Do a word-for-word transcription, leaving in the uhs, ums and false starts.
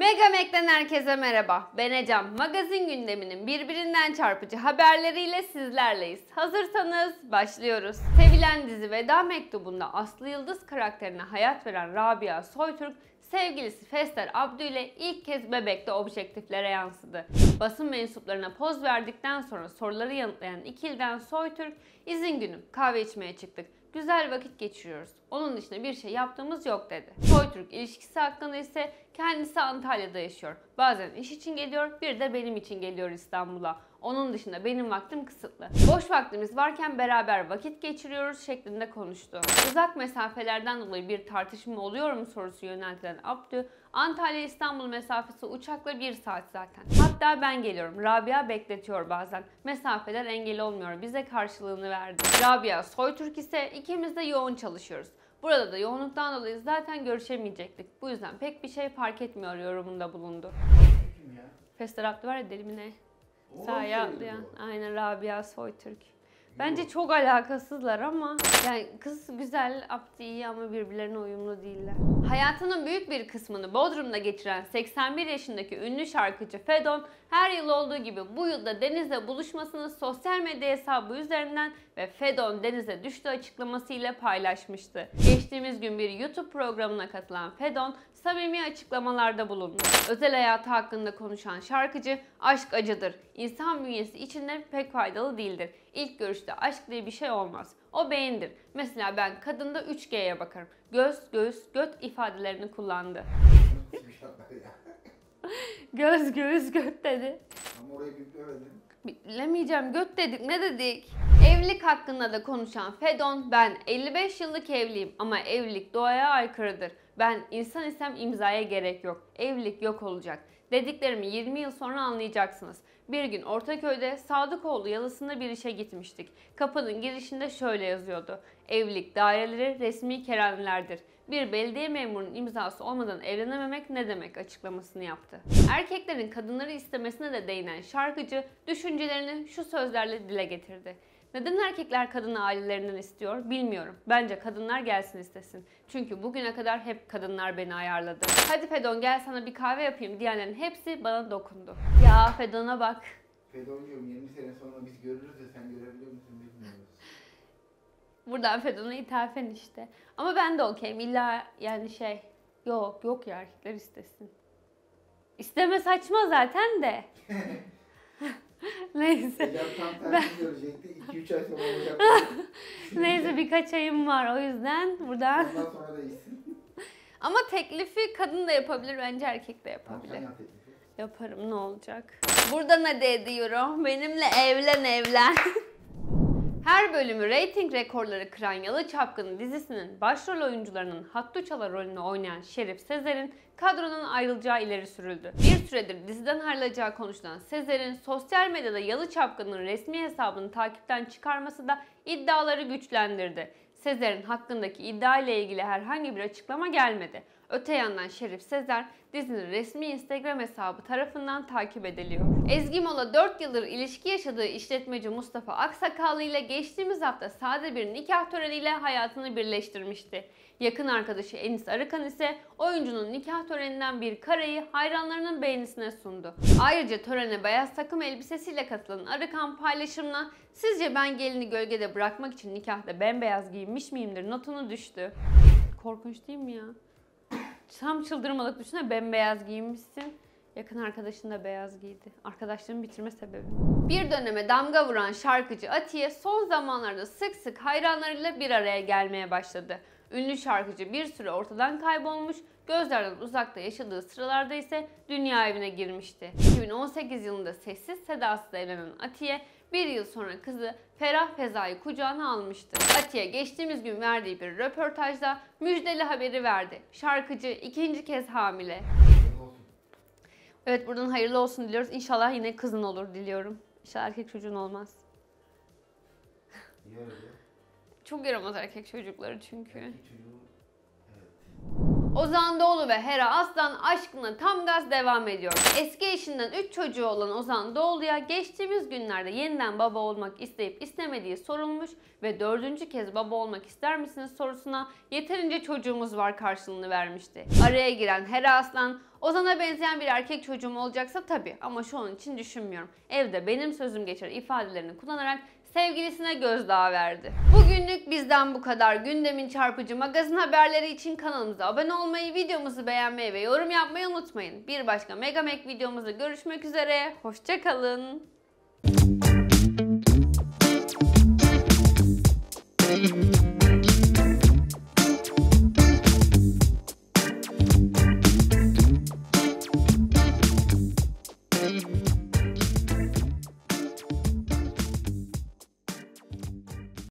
Mega Mac'den herkese merhaba. Ben Ecem. Magazin gündeminin birbirinden çarpıcı haberleriyle sizlerleyiz. Hazırsanız başlıyoruz. Sevilen dizi Veda Mektubu'nda Aslı Yıldız karakterine hayat veren Rabia Soytürk, sevgilisi Fester Abdü ile ilk kez Bebek'te objektiflere yansıdı. Basın mensuplarına poz verdikten sonra soruları yanıtlayan ikiliden Soytürk, "İzin günüm, kahve içmeye çıktık. Güzel vakit geçiriyoruz. Onun dışında bir şey yaptığımız yok" dedi. Soytürk ilişkisi hakkında ise kendisi Antalya'da yaşıyor. Bazen iş için geliyor, bir de benim için geliyor İstanbul'a. Onun dışında benim vaktim kısıtlı. Boş vaktimiz varken beraber vakit geçiriyoruz şeklinde konuştu. Uzak mesafelerden dolayı bir tartışma oluyor mu sorusu yöneltilen Abdü, Antalya-İstanbul mesafesi uçakla bir saat zaten. Hatta ben geliyorum. Rabia bekletiyor bazen. Mesafeler engel olmuyor. Bize karşılığını verdi. Rabia Soytürk ise ikimiz de yoğun çalışıyoruz. Burada da yoğunluktan dolayı zaten görüşemeyecektik. Bu yüzden pek bir şey fark etmiyor yorumunda bulundu. Kim ya? Fester Abdü var ya, deli mi ne? O Sahaya mu atlayan. söylüyor? Aynen, Rabia Soytürk. Bence çok alakasızlar ama yani kız güzel, Abdü iyi ama birbirlerine uyumlu değiller. Hayatının büyük bir kısmını Bodrum'da geçiren seksen bir yaşındaki ünlü şarkıcı Fedon, her yıl olduğu gibi bu yılda Deniz'le buluşmasını sosyal medya hesabı üzerinden ve "Fedon denize düştü" açıklamasıyla paylaşmıştı. Geçtiğimiz gün bir YouTube programına katılan Fedon, samimi açıklamalarda bulundu. Özel hayatı hakkında konuşan şarkıcı, "Aşk acıdır. İnsan bünyesi içinde pek faydalı değildir. İlk görüşte aşk diye bir şey olmaz. O beyindir. Mesela ben kadında üç G'ye bakarım. Göz, göğüs, göt" ifadelerini kullandı. Göz, göğüs, göt dedi. Ama orayı biplemedin. Bilemeyeceğim, göt dedik, ne dedik? Evlilik hakkında da konuşan Fedon, "Ben elli beş yıllık evliyim ama evlilik doğaya aykırıdır. Ben insan isem imzaya gerek yok. Evlilik yok olacak. Dediklerimi yirmi yıl sonra anlayacaksınız. Bir gün Ortaköy'de Sadıkoğlu Yalısı'nda bir işe gitmiştik. Kapının girişinde şöyle yazıyordu: Evlilik daireleri resmi keramlerdir. Bir belediye memurunun imzası olmadan evlenememek ne demek" açıklamasını yaptı. Erkeklerin kadınları istemesine de değinen şarkıcı düşüncelerini şu sözlerle dile getirdi: "Neden erkekler kadını ailelerinden istiyor bilmiyorum. Bence kadınlar gelsin istesin. Çünkü bugüne kadar hep kadınlar beni ayarladı. Hadi Fedon gel sana bir kahve yapayım" diyenlerin hepsi bana dokundu. Ya Fedon'a bak. Fedon diyorum, yirmi sene sonra biz görürüz de sen görebiliyor musun bilmiyoruz. Buradan Fedon'a ithafen işte. Ama ben de okeyim. İlla yani şey yok yok ya, erkekler istesin. İsteme saçma zaten de. Neyse. Ecem tam tersi görecekti. iki üç ay sonra olacak. Neyse, birkaç ayım var o yüzden buradan. Ondan sonra da iyisin. Ama teklifi kadın da yapabilir, bence erkek de Tamam, yapabilir. sen yap teklifi. Yaparım, ne olacak? Buradan hadi ediyorum. Benimle evlen evlen. Her bölümü reyting rekorları kıran Yalı Çapkını dizisinin başrol oyuncularının Hattuçalar rolünü oynayan Şerif Sezer'in kadronun ayrılacağı ileri sürüldü. Bir süredir diziden ayrılacağı konuşulan Sezer'in sosyal medyada Yalı Çapkını'nın resmi hesabını takipten çıkarması da iddiaları güçlendirdi. Sezer'in hakkındaki iddia ile ilgili herhangi bir açıklama gelmedi. Öte yandan Şerif Sezer, dizinin resmi Instagram hesabı tarafından takip ediliyor. Ezgi Mola dört yıldır ilişki yaşadığı işletmeci Mustafa Aksakallı ile geçtiğimiz hafta sade bir nikah töreniyle hayatını birleştirmişti. Yakın arkadaşı Enis Arıkan ise oyuncunun nikah töreninden bir kareyi hayranlarının beğenisine sundu. Ayrıca törene beyaz takım elbisesiyle katılan Arıkan paylaşımına "Sizce ben gelini gölgede bırakmak için nikahta bembeyaz giyinmiş miyimdir?" notunu düştü. Korkunç değil mi ya? Tam çıldırmalık, düşünsene, bembeyaz giyinmişsin. Yakın arkadaşın da beyaz giydi. Arkadaşlığın bitirme sebebi. Bir döneme damga vuran şarkıcı Atiye son zamanlarda sık sık hayranlarıyla bir araya gelmeye başladı. Ünlü şarkıcı bir süre ortadan kaybolmuş, gözlerden uzakta yaşadığı sıralarda ise dünya evine girmişti. iki bin on sekiz yılında sessiz sedasız evlenen Atiye, bir yıl sonra kızı Ferah Feza'yı kucağına almıştı. Atiye geçtiğimiz gün verdiği bir röportajda müjdeli haberi verdi. Şarkıcı ikinci kez hamile. Evet, buradan hayırlı olsun diliyoruz. İnşallah yine kızın olur diliyorum. İnşallah erkek çocuğun olmaz. Niye öyle? Çok yaramaz erkek çocukları çünkü. Erkek çocuğu, evet. Ozan Doğulu ve Hera Aslan aşkına tam gaz devam ediyor. Eski eşinden üç çocuğu olan Ozan Doğulu'ya geçtiğimiz günlerde yeniden baba olmak isteyip istemediği sorulmuş ve dördüncü kez baba olmak ister misiniz sorusuna "Yeterince çocuğumuz var" karşılığını vermişti. Araya giren Hera Aslan, Ozan'a benzeyen bir erkek çocuğum olacaksa tabii, ama şu an için düşünmüyorum. Evde benim sözüm geçer ifadelerini kullanarak sevgilisine gözdağı verdi. Bugünlük bizden bu kadar. Gündemin çarpıcı magazin haberleri için kanalımıza abone olmayı, videomuzu beğenmeyi ve yorum yapmayı unutmayın. Bir başka Megamek videomuzda görüşmek üzere. Hoşça kalın.